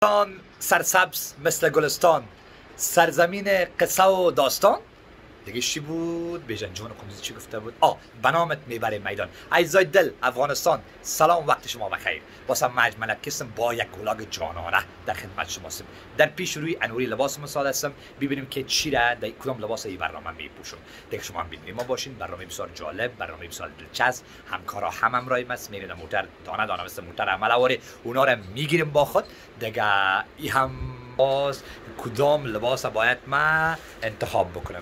سرسبز مثل گلستان، سرزمین قصه و داستان. دیگه چی بود؟ بیژن جون قندوزی چی گفته بود؟ بنامت میبره میدان. عزیزای دل افغانستان، سلام، وقت شما بخیر. واسه مجمل قسم با یک ولاگ جانانه در خدمت شما هستم. در پیش روی انوری لباس مساعد هستم. ببینیم که چی را در کدام لباس این برنامه میپوشم. دیگه شما هم ببینید ما باشین. برنامه بسیار جالب، برنامه بسیار دلچسب. همکارا هم همراهیم است. میرین موتور دانه دانه مثل موتور عمل آوری اونا را میگیریم با خود. دیگه ای هم باز کدام لباس باید ما انتخاب بکنم.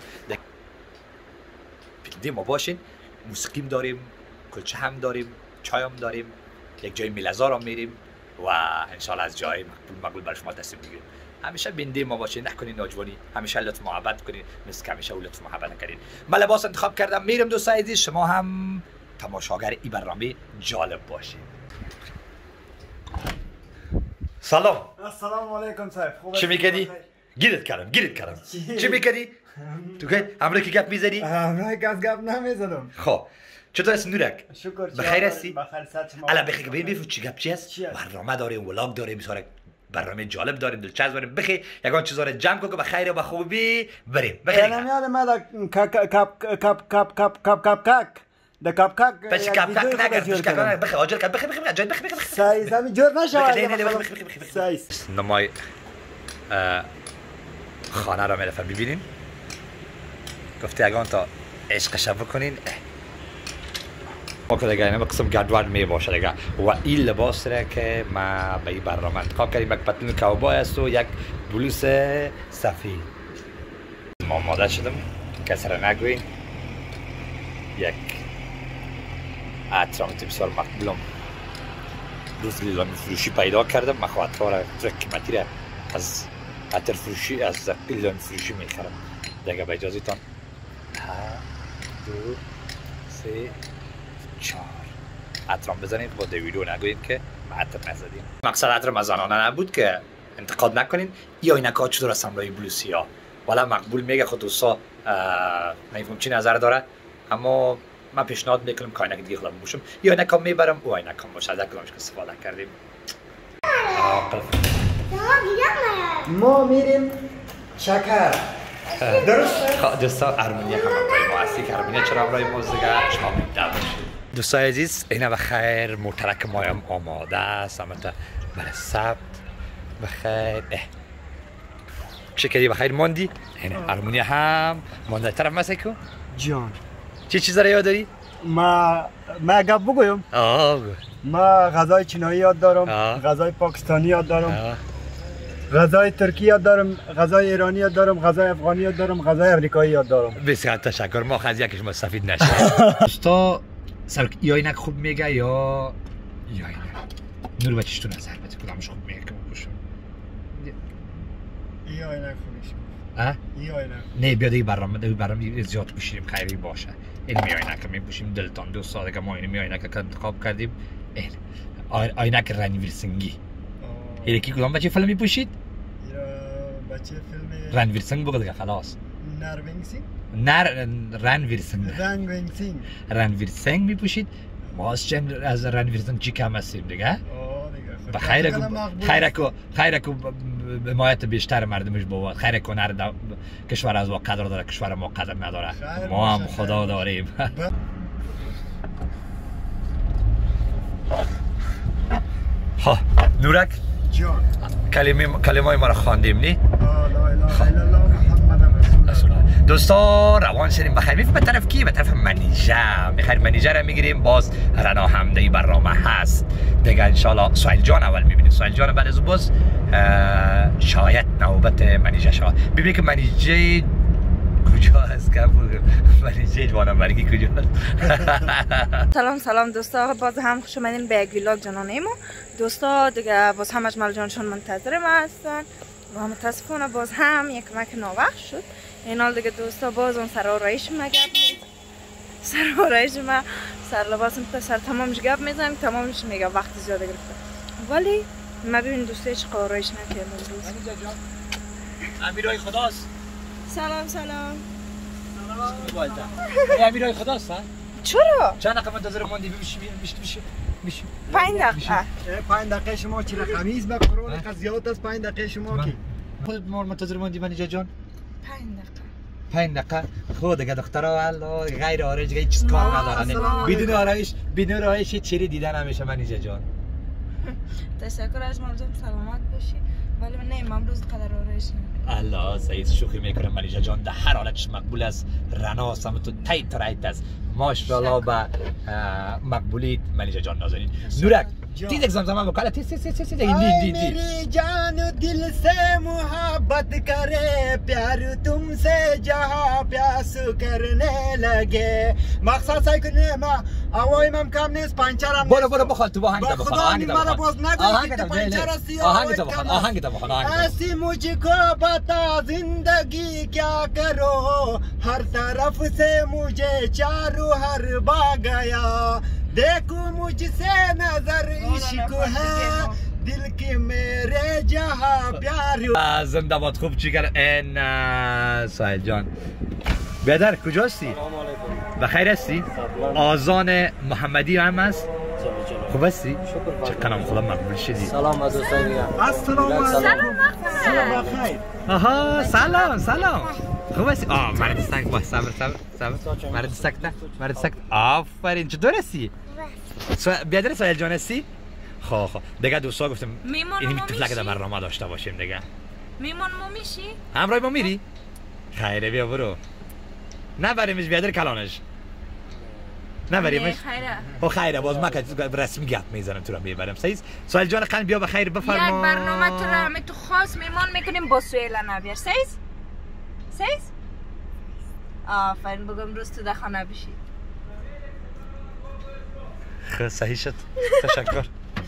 ما باشین. موسیقیم داریم، کلچه هم داریم، چای هم داریم، یک جای میلزار هم میریم و انشالله از جای مقبول برای شما تصمیم میگیریم. همیشه بنده ما باشین، نکنین ناجوانی، همیشه لطف محبت کنین، مثل که همیشه لطف محبت نکنین. من لباس انتخاب کردم، میرم دوستای عزیز، شما هم تماشاگر این برنامه جالب باشین. سلام. السلام علیکم صاحب. خوبه؟ چی میکردی؟ گیرت کردم. چی میکردی؟ تو که همراه که گپ میزدی؟ همراه گپ نمیزدم. خب چطور هستی نورک؟ شکر. بخیر هستی؟ بخیر. صحت شما؟ الا بخیر. ببین چی گپ چی است؟ برنامه داریم، ولاگ داریم، بسیار برنامه جالب داریم، دلچسب داریم. بخیر یگان چیزا رو جمع کن که بخیر و بخوبی بریم. بخیر. نمیاد ما کپ د کپ بچ کپ نگر بخیر عاجل کن. بخیر جای بخیر سایز همین جور نشود. سایز نمای خانه را میرفت ببینیم. گفته اگه تا عشقش بکنین ما که دیگه اینه قسم گردوار می باشه دیگه. و این لباس را که ما به این برنامه انتخاب کردیم، یک پتلون کوبای است و یک بلوز سفید. ما آماده شدم، کسی را نگوین. یک عطرامت بسیار مقبولم روز لیلان فروشی پیدا کردم. من خواهد کار قیمتی را از عطر فروشی، از لیلان فروشی میخرم. دیگه به اجازه تان 2 3 4 عطرام بزنید. با ویدیو نگویید که ما عطر نزدیم. مقصد عطر مزانانه نبود که انتقاد نکنین. یا اینکا چطور هستم برای بلوسی ها والا مقبول میگه خود دوستا نمیفهم چی نظر داره، اما من پیشنهاد میکنم که اینکا دیگه خودم بپوشم یا اینکا میبرم او اینکا باشه. از کدامش که استفاده کردیم. ما میریم شکر. درسته؟ دوستا ارمنیا هم همراه ما هستی که ارمنیا چرا همراه ما زگه شما بیده باشید. دوستای عزیز اینه بخیر موترک ما هم آماده است همتا برای ثبت. بخیر چه کردی بخیر ماندی؟ اینه ارمنیا هم مانده طرف مسته که جان چه چیز را یاد داری؟ ما گپ بگویم. ما غذای چینایی یاد دارم، غذای پاکستانی یاد دارم، غذای ترکی یاد دارم، غذای ایرانی یاد دارم، غذای افغانی یاد دارم، غذای امریکایی یاد دارم. بسیار تشکر. ما خیلی یکیش مستفید نشه. دوستا سر یا اینک خوب میگه یا اینک نور بچش تو نظر بده کدامش خوب میگه که بپوشم. یا اینک خوبیش یا اینک نه بیاد این برنامه زیاد پوشیدیم خیلی باشه. این میاینک میپوشیم دلتان دوستا دیگه. ما این میاینک که انتخاب کردیم این آینک رنویر اینه کی کدام بچه فیلم میپوشید؟ بچه فیلم رنویر سنگ بگو دیگه خلاص. رنویر سنگ میپوشید. ما از رنویر سنگ چی کم هستیم دیگه. خیره کو حمایت بیشتر مردمش بود. خیره کو نرد کشور از ما قدر داره، کشور ما قدر نداره. ما هم خدا داریم. ها نورک جان کلمه ما را خواندیم نی؟ لا اله الا الله محمد رسول الله. دوستا روان شدیم بخیر. میفهم به طرف کی؟ به طرف منیژه. میخوایم منیژه را میگیریم. باز رنا حمده برنامه هست دیگه. انشالله سویل جان اول میبینیم. سویل جان بعد از باز شاید نوبت منیژه شود. ببینید که منیژه کجا هست که منیژه جوانمرگی کجا هست. سلام دوستا، باز هم خوش اومدین به یک ویلاگ جانانه ما. دوستا دیگه باز هم اجمل جانشان منتظر ما هستن و متاسفانه باز هم یک کمک ناوقت شد. این حال دیگه دوستا باز اون سر آرایش ما گپ میزنم. سر آرایش ما سر لباسم سر تمامش گپ میزنم. تمامش میگه وقت زیاده گرفته ولی ما ببین دوستا هیچ آرایش نکردم. منیژه جان امیرای خداست. سلام امیرای خداست ها؟ چرا؟ چند رقم منتظر موندی؟ بشی میشه 5 دقیقه 5 دقیقه شما چی رقمیز به قرآن قضیات است 5 دقیقه شما کی خودت ما منتظر موندی منیجا جان 5 دقیقه 5 دقیقه خود دیگه دخترها والله غیر آرایش دیگه هیچ کار ندارن بدون آرایش چیری دیدن همیشه منیجا جان تشکر اجمل جان سلامت باشی ولی من نیم امروز قدر آرایش الله سعید شوخی میکنم منیجا جان در هر حالتش مقبول است رنا سمت تایت ترایت است ماشاءالله به مقبولیت منیجا جان نازنین نورک تیز زمزمه بکنه تیز मेरी जान दिल से मोहब्बत करे प्यार तुमसे जहाँ प्यास करने लगे मقصد کنه ما اوایم هم کم نیست پنچرم برو بخواد تو آهنگ تا بخواد آهنگ تا بخواد ऐसी मुझको बता जिंदगी क्या करो हर तरफ से मुझे चारों हर भाग गया देखो मुझसे नजर इश्क है दिल की मेरे जहां प्यार زنده باد خوب چیکار این سایل جان بیادر کجاستی؟ بخیر هستی؟ آذان محمدی هم هست؟ خوب هستی؟ چقدر خدا مقبول شدی سلام از دوستان السلام علیکم سلام بخیر آها سلام خوب هستی؟ مرد سگ با صبر مرد سگ آفرین چطور هستی؟ بیادر سایل جان هستی؟ خواه دیگه دوستا گفتم اینی میتونم که در برنامه داشته باشیم دیگه میمون ما میشی؟ همراه ما میری؟ خیره بیا برو نبریمش بیادر کلانش نبریمش؟ خیره باز من که رسمی گپ میزنم تو را میبرم سایل جان قند بیا بخیر بفرما یک برنامه تو را همه تو خاص میمان میکنیم با سویل نبیر سیز؟ آفرین بگم روز تو در خانه بشی خیلی صحیح شد تشکر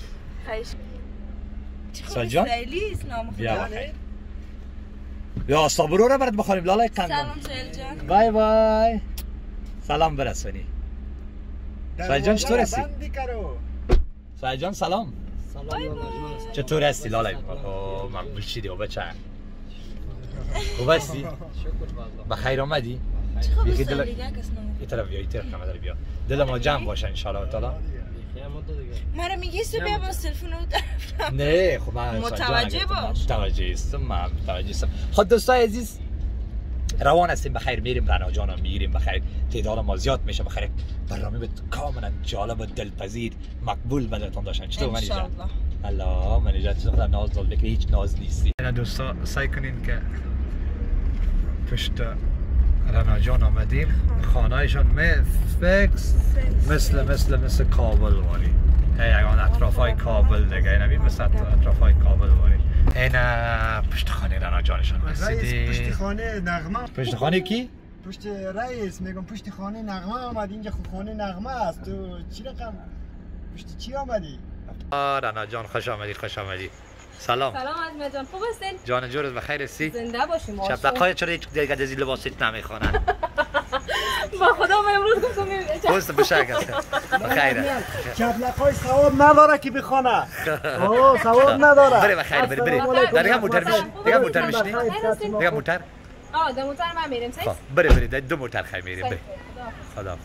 سایل جان بیا بخیر یا صابرو را برات بخوریم لالای قندم سلام سویل جان بای سلام برسونی سایل جان چطور هستی؟ سایل جان سلام چطور هستی لالای مقبول شدی و بچه خوب هستی؟ بخیر آمدی؟ چه خوب دیگه کس این طرف بیا دل ما جمع باشه انشاءالله تعالی مرا میگی سو بیا با تلفن رو طرف نه خب من متوجه باش متوجه هستم خود دوستای عزیز روان هستیم بخیر میریم رنا جانا میگیریم بخیر تعداد ما زیاد میشه بخیر برنامه به کاملا جالب و دلپذیر مقبول بدتون داشتن چطور منی جان الله منی جان چطور ناز دل بکری هیچ ناز نیستی اینا دوستا سعی کنین که پشت رنا جان آمدیم خانهایشان فکس مثل کابل واری یگان اطرافای کابل دیگه اینمی مثل اطرافای کابل واری این پشت خانه رنا جانشان رسیدی پشت خانه نغمه پشت خانه کی؟ پشت رئیس میگم پشت خانه نغمه آمد اینجا خود خانه نغمه است تو چی رقم پشت چی آمدی؟ رنا جان خوش آمدی سلام اجمل جان خوب هستین؟ جان جورت بخیر هستی؟ زنده باشیم شبلقای چرا یک دیگه از این لباسیت نمیخوانن؟ با خدا من امروز گفتم پست بشک هست بخیره شبلقای ثواب نداره که بخونه ثواب نداره بره بخیر بره دیگه موتر میشنی؟ دیگه موتر؟ در موتر من میریم سیز؟ بره دو موتر خیلی میریم بره خدا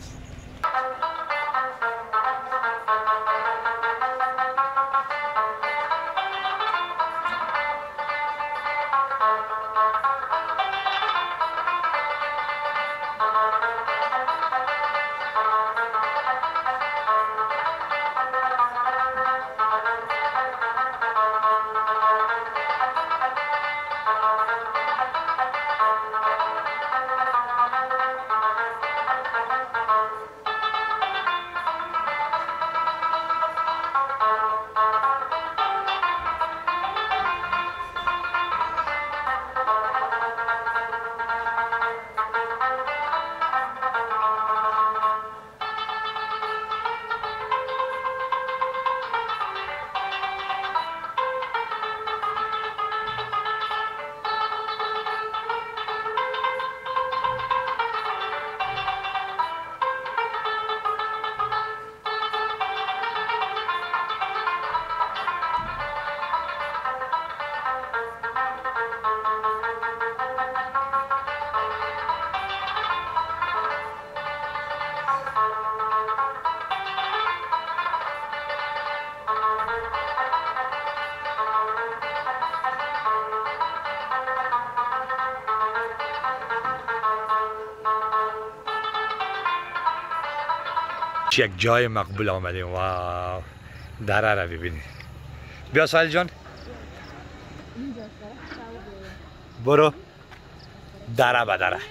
یک جای مقبول آمدیم. واو دره را ببینید. بیا ساحل جان برو دره به دره.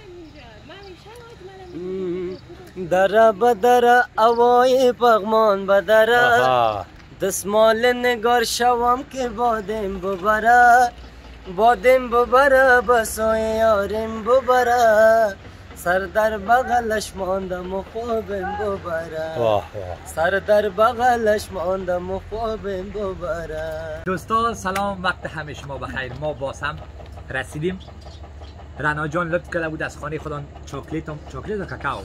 دره به دره هوای پغمان به دره دستمال نگار شوم که بادم ببره بادم ببره بسای یارم ببره سر در بغلش ماندم و خوابم ببره سر در بغلش ماندم و خوابم ببره. دوستان سلام، وقت همه شما بخیر. ما باز هم رسیدیم. رنا جان لطف کرده بود از خانه خودان چاکلیت و کاکائو.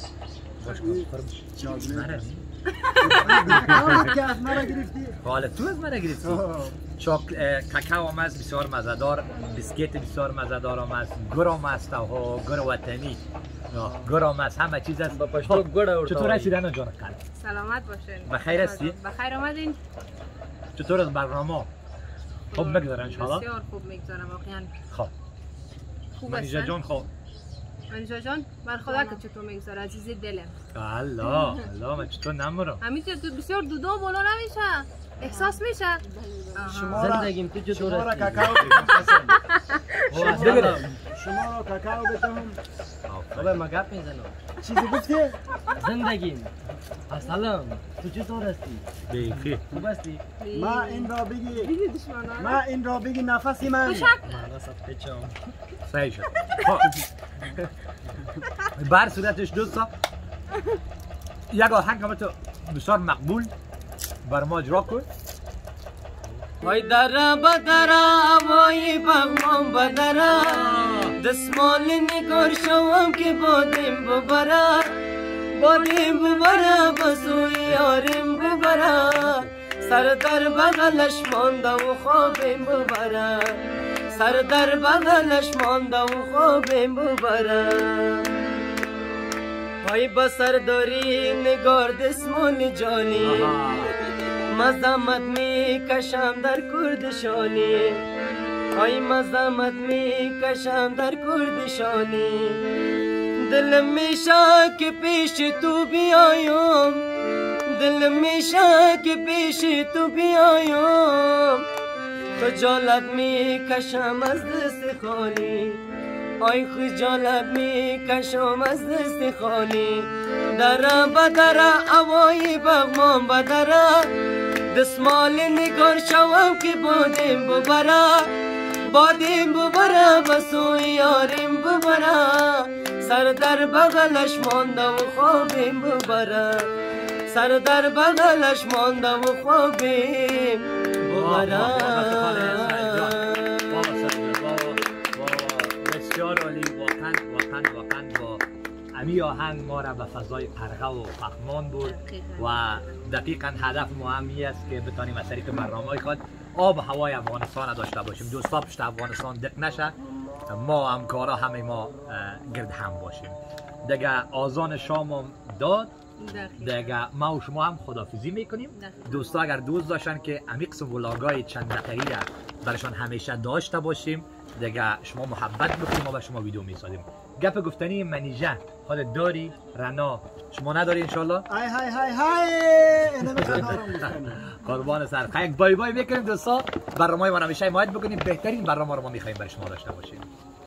حالا تو از من گرفتی. کاکائو هم است بسیار مزه‌دار، بیسکیت بسیار مزه‌دار هم است، گر هم است و گر وطنی گر هم است، همه چیز است. چطور هستی رنا جان؟ سلامت باشین. بخیر هستی؟ بخیر آمدین. چطور از برنامه؟ خوب میگذره ان شاء الله. بسیار خوب میگذره واقعا. خب منیژه جان خوب. منیژه جان بر خدا که چطور میگذره عزیز دلم. الله من چطور نمورم. همینطور بسیار دودو بالا نمیشه. احساس میشه. زندگیم تو چطور شما را هستی؟ کاکائو شما را کاکائو بدم. بابا ما گپ میزنم. چیزی گفتی؟ زندگیم سلام تو چطور هستی؟ بیخی خوب هستی؟ ما این را بگی نفسی من. صحیح شد. بر صورتش دوستا یک آهنگ تو بسیار مقبول بر ما اجرا کن. وای دره به دره هوای پغمان به دره دستمال نگار شوم که بادم ببره بادم ببره بسوی یارم ببره سر در بغلش مانده و خوابم ببره سر در بغلش مانده و خوابم ببره وای بسر داری نگار دستمال جانی مزامت می کشم در کردشانی آی مزامت می کشم در کردشانی دلم میشه که پیش تو بیایم دلم میشه که پیش تو بیایم خجالت می کشم از دست خالی آی خجالت می کشم از دست خالی دره به دره هوای پغمان به دره دستمال نگار شوم که بادم ببره بادم ببره بسوی یارم ببره سر در بغلش مانده و خوابم ببره سر در بغلش مانده و خوابم ببره. بسیار عالی. واقعا با امی آهنگ ما را به فضای قرغه و پغمان برد و دقیقا هدف ما همی است که بتانیم از طریق برنامه‌های خود آب هوای افغانستان داشته باشیم. دوستا پشت افغانستان دق نشه، ما همکارا همه ما گرد هم باشیم. دیگه آذان شام هم داد، دیگه ما و شما هم خدافیزی میکنیم. دوستا اگر دوست داشتن که امی قسم ولاگای چند دقیقه‌ای برشان همیشه داشته باشیم دیگه شما محبت بکنیم، ما به شما ویدیو میسازیم. گپ گفتنی منیژه حال داری؟ رنا شما نداری انشالله؟ های قربان سر یک بای بای میکنیم دوستا. برنامه ما همیشه حمایت بکنیم، بهترین برنامه رو ما میخوایم برای شما داشته باشیم.